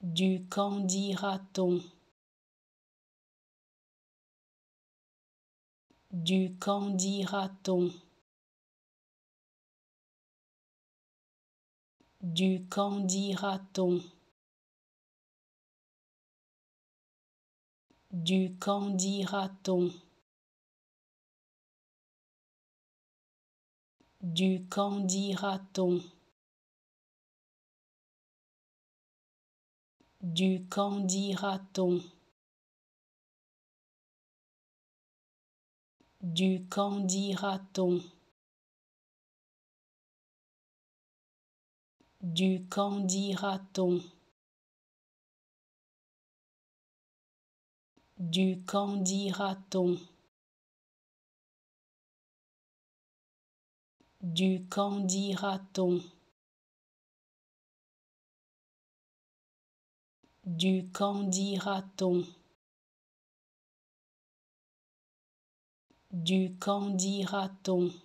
du candidaton, du candidaton, du candidaton, du candidaton, du candidaton, du candidaton, du candidaton, du candidaton, du candidaton, du candidaton, du candidaton, du candidaton,